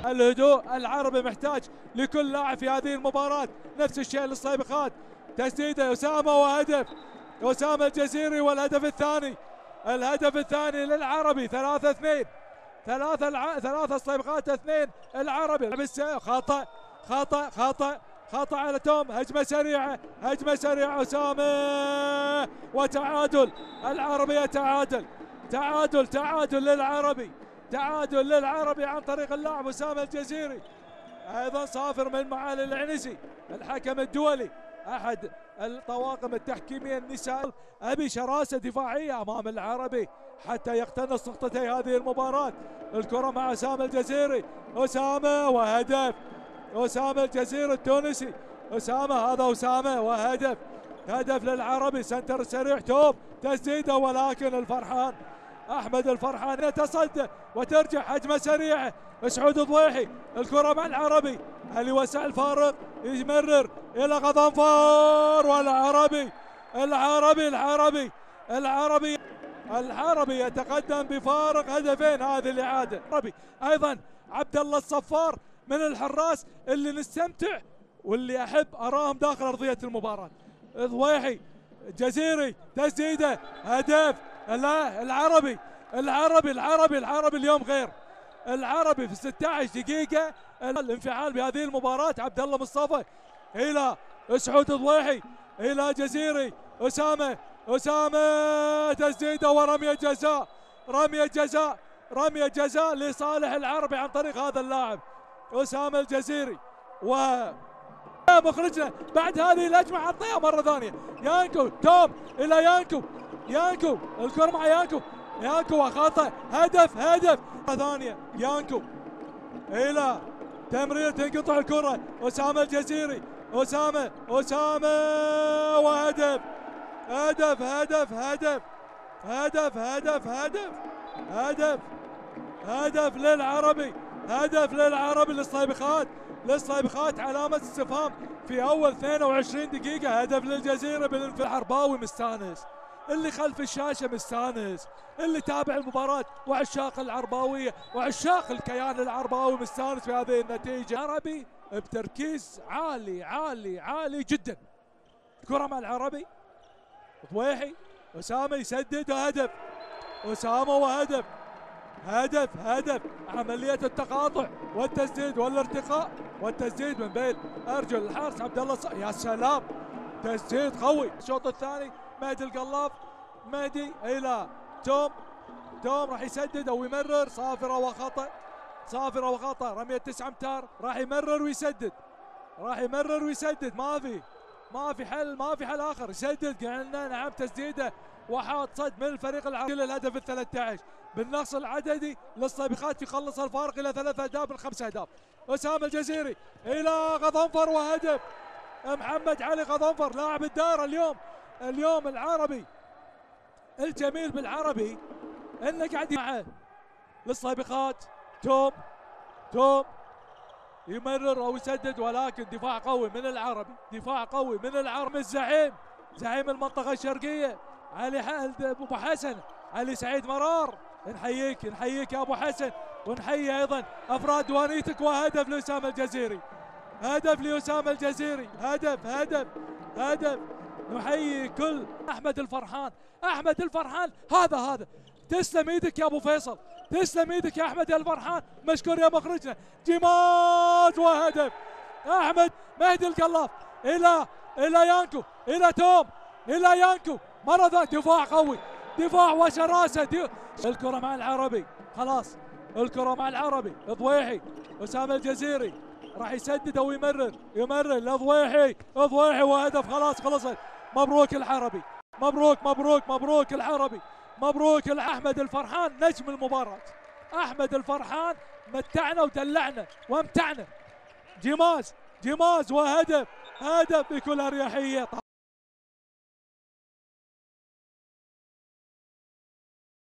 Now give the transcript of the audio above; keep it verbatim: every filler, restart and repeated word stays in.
الهدوء العربي محتاج لكل لاعب في هذه المباراة، نفس الشيء للصيبخات. تسديده أسامة وهدف أسامة الجزيري، والهدف الثاني الهدف الثاني للعربي. ثلاثة اثنين ثلاثة الع... ثلاثة الصيبخات اثنين العربي. خطأ خطأ خطأ خطأ على توم. هجمة سريعة هجمة سريعة أسامة، وتعادل. العربي يتعادل. تعادل تعادل للعربي تعادل للعربي عن طريق اللاعب أسامة الجزيري. أيضا صافر من معالي العنزي الحكم الدولي أحد الطواقم التحكيمية النساء. أبي شراسة دفاعية أمام العربي حتى يقتنص نقطتي هذه المباراة. الكرة مع أسامة الجزيري. أسامة وهدف أسامة الجزيري التونسي. أسامة هذا أسامة وهدف هدف للعربي. سنتر سريع توب تسديده، ولكن الفرحان أحمد الفرحان يتصدى وترجع. هجمة سريعة سعود ضويحي. الكرة مع العربي. هل يوسع الفارق؟ يمرر إلى غضنفر، والعربي العربي العربي العربي العربي يتقدم بفارق هدفين. هذه الإعادة. العربي أيضا عبد الله الصفار من الحراس اللي نستمتع واللي أحب أراهم داخل أرضية المباراة. ضويحي جزيري تسديده هدف. لا العربي العربي العربي العربي اليوم غير. العربي في ستة عشر دقيقة الانفعال بهذه المباراة. عبد الله مصطفى إلى سعود ضويحي إلى جزيري. أسامة أسامة تسديده ورمية جزاء رمية جزاء رمية جزاء لصالح العربي عن طريق هذا اللاعب أسامة الجزيري. و مخرجنا بعد هذه الهجمة عطيها مرة ثانية. يانكو توم إلى يانكو يانكو الكرة مع يانكو يانكو وخطأ. هدف هدف مرة ثانية. يانكو إلى تمرير تنقطع الكرة. أسامة الجزيري أسامة أسامة وهدف هدف هدف هدف هدف هدف هدف هدف هدف للعربي هدف للعربي. للصيبخات للصيبخات علامة استفهام في أول اثنين وعشرين دقيقة. هدف للجزيرة بالانفعال. العرباوي مستانس، اللي خلف الشاشة مستانس، اللي تابع المباراة وعشاق العرباوية وعشاق الكيان العرباوي مستانس في هذه النتيجة. العربي بتركيز عالي عالي عالي جدا. كرة مع العربي. ضويحي أسامة يسدد هدف. أسامة وهدف هدف هدف. عملية التقاطع والتسديد والارتقاء والتسديد من بين أرجل الحارس عبد الله ص... يا سلام تسديد قوي. الشوط الثاني مهدي القلاف. مهدي إلى توم توم راح يسدد أو يمرر. صافرة وخطأ صافرة وخطأ. رمية تسعة امتار. راح يمرر ويسدد راح يمرر ويسدد. ما في ما في حل ما في حل آخر. يسدد قلنا نعم. تسديده وحاط صد من الفريق العربي. الهدف الثلاثة عشر بالنقص العددي للصيبخات يخلص الفارق إلى ثلاث أهداف من خمس أهداف. أسامة الجزيري إلى غضنفر وهدف. محمد علي غضنفر لاعب الدائرة اليوم. اليوم العربي الجميل بالعربي انه قاعد معه للصيبخات. توم توم يمرر او يسدد، ولكن دفاع قوي من العربي دفاع قوي من العربي. الزعيم زعيم المنطقة الشرقية علي ابو حسن علي سعيد مرار. نحييك نحييك يا ابو حسن، ونحيي ايضا افراد دوانيتك. وهدف لأسامة الجزيري هدف لأسامة الجزيري هدف هدف هدف. نحيي كل احمد الفرحان احمد الفرحان. هذا هذا تسلم ايدك يا ابو فيصل تسلم ايدك يا احمد الفرحان. مشكور يا مخرجنا. جماد وهدف. احمد مهدي القلاف الى الى يانكو الى توم الى يانكو مره ثانيه. دفاع قوي دفاع وشراسه. دي... الكره مع العربي. خلاص الكره مع العربي. ضويحي أسامة الجزيري راح يسدد او يمرر يمرر لضويحي ضويحي وهدف. خلاص خلصت. مبروك العربي مبروك مبروك مبروك العربي مبروك. احمد الفرحان نجم المباراة. احمد الفرحان متعنا ودلعنا وامتعنا. جماز جماز وهدف هدف بكل اريحية.